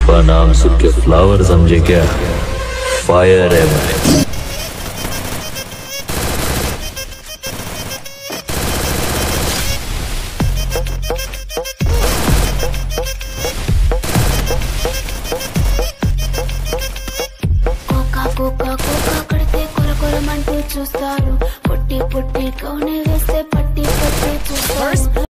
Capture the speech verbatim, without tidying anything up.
पुष्पा नाम सुन के फ्लावर समझे क्या? फायर है मैं। కోకా కోకా కోకా కడితే కొర కొరమంటూ చూస్తారు, పొట్టి పొట్టి కౌనే వేస్తే పట్టి పట్టి చూస్తారు.